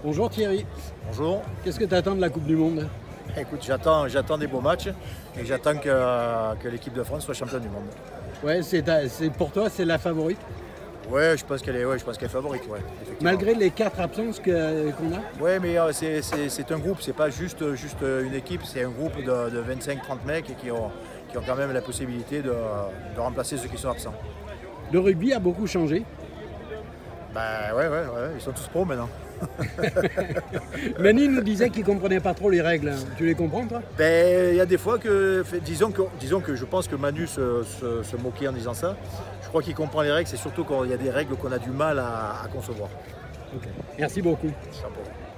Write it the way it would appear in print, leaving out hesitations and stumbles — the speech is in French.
Bonjour Thierry, Bonjour. qu'est-ce que tu attends de la Coupe du Monde? Écoute, j'attends des beaux matchs et j'attends que l'équipe de France soit championne du monde. Ouais, pour toi, c'est la favorite? Ouais, je pense qu'elle est favorite, ouais, effectivement. Malgré les 4 absences qu'on a? Ouais, mais c'est un groupe, c'est pas juste une équipe, c'est un groupe de 25-30 mecs qui ont quand même la possibilité de remplacer ceux qui sont absents. Le rugby a beaucoup changé. Ben ouais, ils sont tous pros maintenant. Manu nous disait qu'il ne comprenait pas trop les règles. Tu les comprends, toi? Ben, il y a des fois disons que je pense que Manu se moquait en disant ça. Je crois qu'il comprend les règles, c'est surtout quand il y a des règles qu'on a du mal à concevoir. Okay. Merci beaucoup. Chapeau.